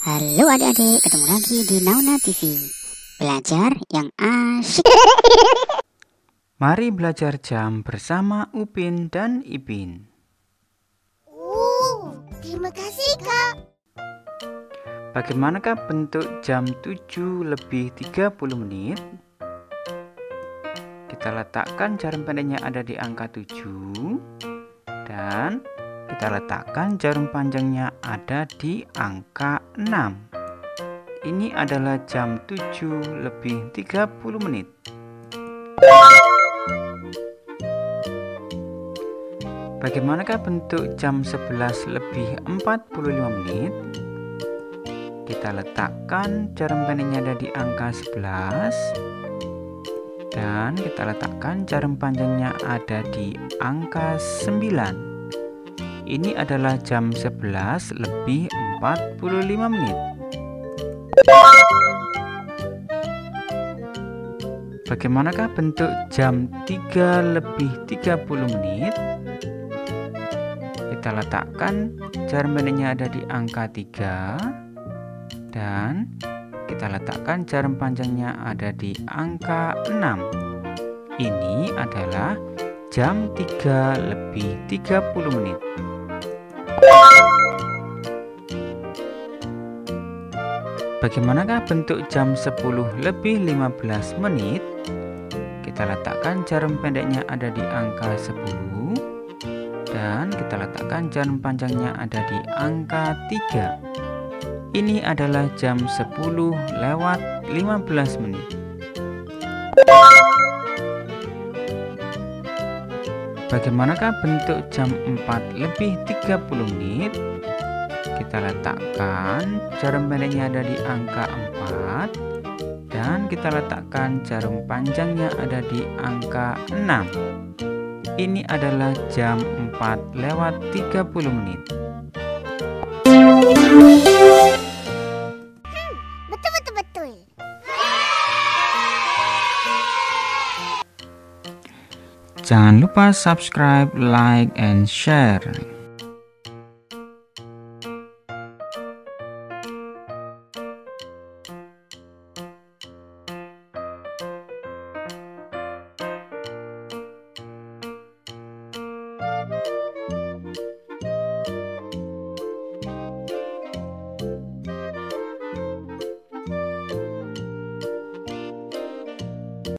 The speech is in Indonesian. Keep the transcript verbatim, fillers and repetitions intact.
Halo adik-adik, ketemu lagi di Nauna T V. Belajar yang asyik. Mari belajar jam bersama Upin dan Ipin. Uh, terima kasih Kak. Bagaimanakah bentuk jam tujuh lebih tiga puluh menit? Kita letakkan jarum pendeknya ada di angka tujuh. Dan kita letakkan jarum panjangnya ada di angka enam. Ini adalah jam tujuh lebih tiga puluh menit. Bagaimanakah bentuk jam sebelas lebih empat puluh lima menit? Kita letakkan jarum pendeknya ada di angka sebelas. Dan kita letakkan jarum panjangnya ada di angka sembilan. Ini adalah jam sebelas lebih empat puluh lima menit. Bagaimanakah bentuk jam tiga lebih tiga puluh menit? Kita letakkan jarum pendeknya ada di angka tiga. Dan kita letakkan jarum panjangnya ada di angka enam. Ini adalah jam tiga lebih tiga puluh menit. Bagaimanakah bentuk jam sepuluh lebih lima belas menit? Kita letakkan jarum pendeknya ada di angka sepuluh. Dan kita letakkan jarum panjangnya ada di angka tiga. Ini adalah jam sepuluh lewat lima belas menit. Bagaimanakah bentuk jam empat lebih tiga puluh menit? Kita letakkan jarum pendeknya ada di angka empat. Dan kita letakkan jarum panjangnya ada di angka enam. Ini adalah jam empat lewat tiga puluh menit. Betul-betul. Jangan lupa subscribe, like, and share.